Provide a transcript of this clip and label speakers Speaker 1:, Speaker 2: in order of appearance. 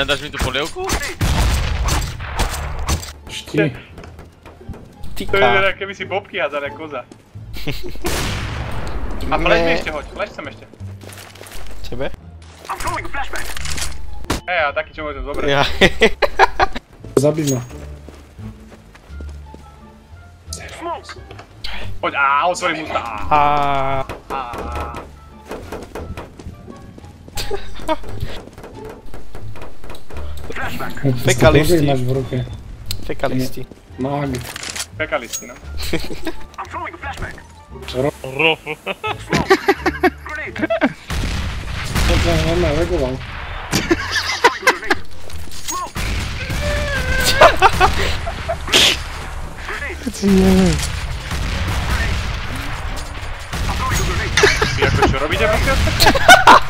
Speaker 1: nedáš mi tu polievku?
Speaker 2: Šti.
Speaker 3: To je teda, keby si bobky hádzal jak koza. A flash mi ešte hoď, flash sem ešte.
Speaker 4: Tebe?
Speaker 3: Hej, a taký čo môžem zobrať.
Speaker 4: Ja.
Speaker 2: Zabij ma.
Speaker 3: Poď, otvorím ústa.
Speaker 4: Fekalisti.
Speaker 2: Máš v ruke.
Speaker 4: Fekalisti.
Speaker 2: Mag.
Speaker 3: Fekalisti, no.
Speaker 1: Rofu.
Speaker 2: To sa normálne regoval.
Speaker 3: Vy ako čo robíte, prosím?